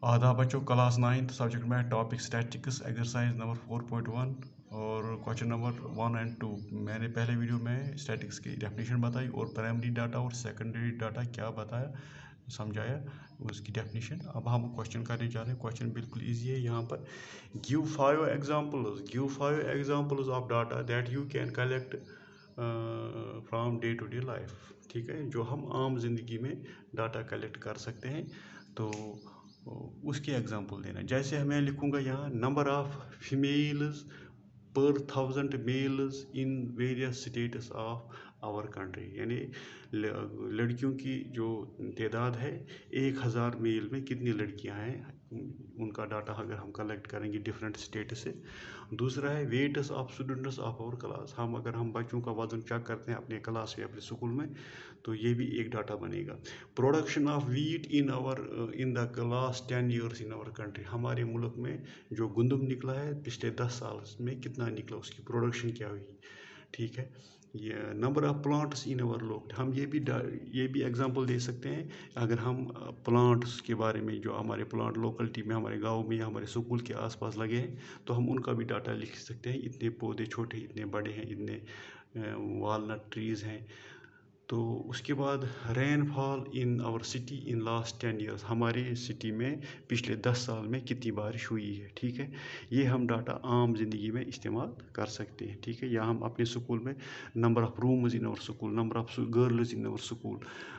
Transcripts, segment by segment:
आदाब बच्चों, class 9 subject math topic statistics exercise number 4.1 और क्वेश्चन नंबर 1 और 2। मैंने पहले वीडियो में स्टैटिक्स की डेफिनेशन बताई और प्राइमरी डाटा और सेकेंडरी डाटा क्या बताया, समझाया उसकी डेफिनेशन। अब हम क्वेश्चन करने जा रहे हैं। क्वेश्चन बिल्कुल इजी है। यहाँ पर give 5 examples of data that you can collect from day to day life. ठीक है, जो हम आम जिंदगी में डाटा कलेक्ट कर सकते हैं, तो उसके एग्जांपल देना। जैसे मैं लिखूंगा यहाँ नंबर ऑफ फीमेल्स पर 1000 males in various states of our country, यानी लड़कियों की जो तादाद है 1000 मेल में कितनी लड़कियां हैं, उनका डाटा अगर हम कलेक्ट करेंगे डिफरेंट स्टेट से। दूसरा है weights of students of our class, अगर हम बच्चों का वजन चेक करते हैं अपने क्लास में अपने स्कूल में, तो ये भी एक डाटा बनेगा। Production of wheat in the last 10 years in our country, हमारे मुल्क में जो गंदम निकला है पिछले 10 साल में कितना निकला, उसकी प्रोडक्शन क्या हुई। ठीक है, ये number of plants in our लोक, हम ये भी एग्जांपल दे सकते हैं। अगर हम प्लांट्स के बारे में, जो हमारे प्लांट लोकलिटी में हमारे गांव में हमारे स्कूल के आसपास लगे हैं, तो हम उनका भी डाटा लिख सकते हैं। इतने पौधे छोटे, इतने बड़े हैं, इतने वालनट ट्रीज़ हैं। तो उसके बाद rainfall in our city in last 10 years, हमारे सिटी में पिछले 10 साल में कितनी बारिश हुई है। ठीक है, ये हम डाटा आम जिंदगी में इस्तेमाल कर सकते हैं। ठीक है, या हम अपने स्कूल में number of rooms in our school, number of girls in our school,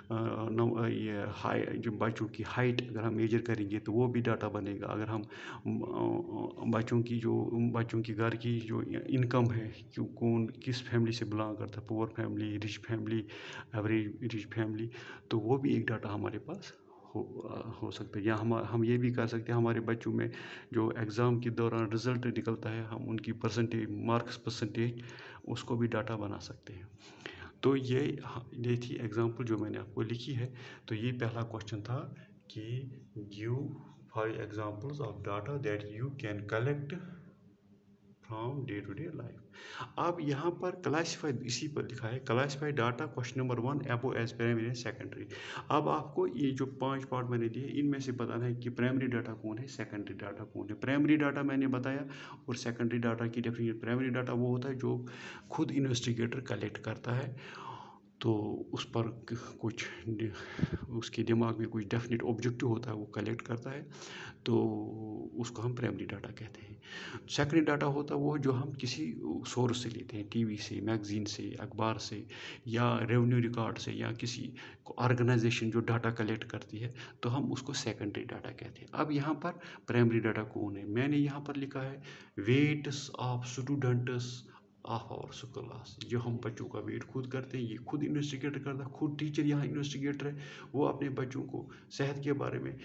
ये जो बच्चों की हाइट अगर हम मेजर करेंगे तो वो भी डाटा बनेगा। अगर हम बच्चों की घर की जो इनकम है, कौन किस फैमिली से बिलोंग करता है, poor family, rich family, average rich family, तो वो भी एक डाटा हमारे पास हो सकता है। या हम ये भी कर सकते हैं, हमारे बच्चों में जो एग्ज़ाम के दौरान रिज़ल्ट निकलता है, हम उनकी मार्क्स परसेंटेज उसको भी डाटा बना सकते हैं। तो ये थी एग्जांपल जो मैंने आपको लिखी है। तो ये पहला क्वेश्चन था कि give 5 examples of data that you can collect from day to day life. अब यहाँ पर क्लासिफाइड, इसी पर लिखा है classified data question number 1 above as primary and secondary. अब आपको ये जो 5 पार्ट मैंने दिए, इनमें से बताना है कि प्राइमरी डाटा कौन है, सेकेंडरी डाटा कौन है। प्राइमरी डाटा मैंने बताया, और सेकेंडरी डाटा की डेफिनेशन, प्राइमरी डाटा वो होता है जो खुद इन्वेस्टिगेटर कलेक्ट करता है, तो उस पर कुछ उसके दिमाग में कुछ डेफिनेट ऑब्जेक्टिव होता है, वो कलेक्ट करता है, तो उसको हम प्राइमरी डाटा कहते हैं। सेकेंडरी डाटा होता है वो जो हम किसी सोर्स से लेते हैं, टीवी से, मैगजीन से, अखबार से, या रेवेन्यू रिकॉर्ड से, या किसी ऑर्गेनाइजेशन जो डाटा कलेक्ट करती है, तो हम उसको सेकेंडरी डाटा कहते हैं। अब यहाँ पर प्राइमरी डाटा कौन है, मैंने यहाँ पर लिखा है weights of students of our class, जो हम बच्चों का वेट खुद करते हैं, ये खुद इन्वेस्टिगेट करता है, खुद टीचर यहाँ इन्वेस्टिगेटर है। वो अपने बच्चों को सेहत के बारे में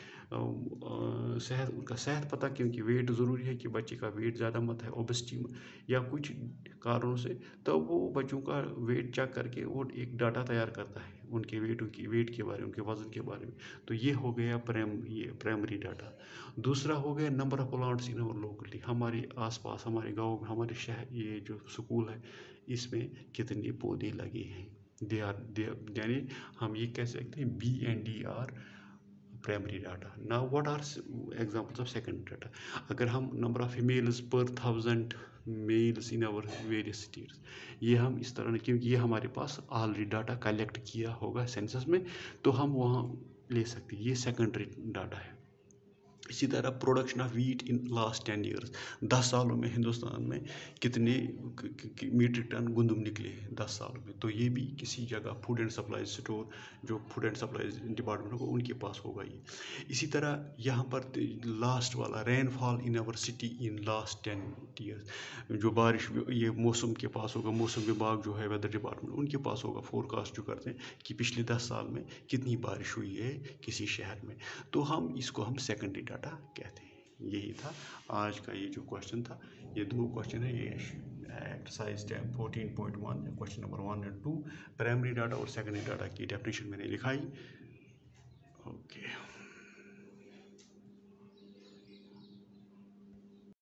उनका सेहत पता, क्योंकि वेट ज़रूरी है कि बच्चे का वेट ज़्यादा मत है, ओबेसिटी या कुछ कारणों से, तो वो बच्चों का वेट चेक करके वो एक डाटा तैयार करता है उनके वेट के बारे में, उनके वजन के बारे में। तो ये हो गया प्राइमरी डाटा। दूसरा हो गया number of plants in our locality, हमारे आसपास, हमारे गाँव में, हमारे शहर, ये जो स्कूल है इसमें कितने पौधे लगे हैं। यानी हम ये कह सकते हैं BNDR primary data. Now what are examples of secondary data. अगर हम नंबर ऑफ फीमेल्स पर 1000 males in our various states, ये हम इस तरह, क्योंकि ये हमारे पास ऑलरेडी डाटा कलेक्ट किया होगा सेंसस में, तो हम वहाँ ले सकते हैं, ये सेकेंडरी डाटा है। इसी तरह production of wheat in last 10 years, 10 सालों में हिंदुस्तान में कितने मीट्रिक टन गंदम निकले हैं 10 सालों में, तो ये भी किसी जगह फूड एंड सप्लाई स्टोर, जो फूड एंड सप्लाई डिपार्टमेंट होगा उनके पास होगा ये। इसी तरह यहाँ पर लास्ट वाला rainfall in our city in last 10 years, जो बारिश ये मौसम के पास होगा, मौसम विभाग जो है वेदर डिपार्टमेंट, उनके पास होगा फोरकास्ट जो करते हैं कि पिछले 10 साल में कितनी बारिश हुई है किसी शहर में, तो इसको हम सेकेंडरी डाटा कहते हैं। यही था आज का ये जो क्वेश्चन था। ये 2 क्वेश्चन है, ये एक्सरसाइज 14.1 क्वेश्चन नंबर 1 और 2, प्राइमरी डाटा और सेकेंडरी डाटा की डेफिनेशन मैंने लिखाई। ओके।